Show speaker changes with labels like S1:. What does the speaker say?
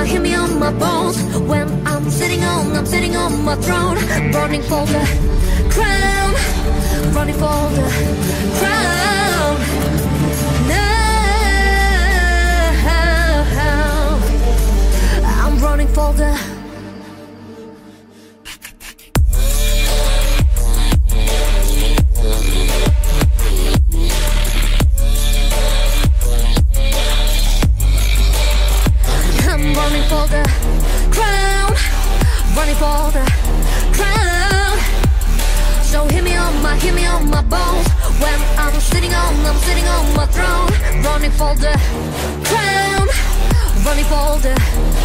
S1: hear me on my bones. When I'm sitting on my throne, running for the crown, running for the crown. Now I'm running for the. Running for the crown, running for the crown. So hear me on my bones. When I'm sitting on my throne, running for the crown, running for the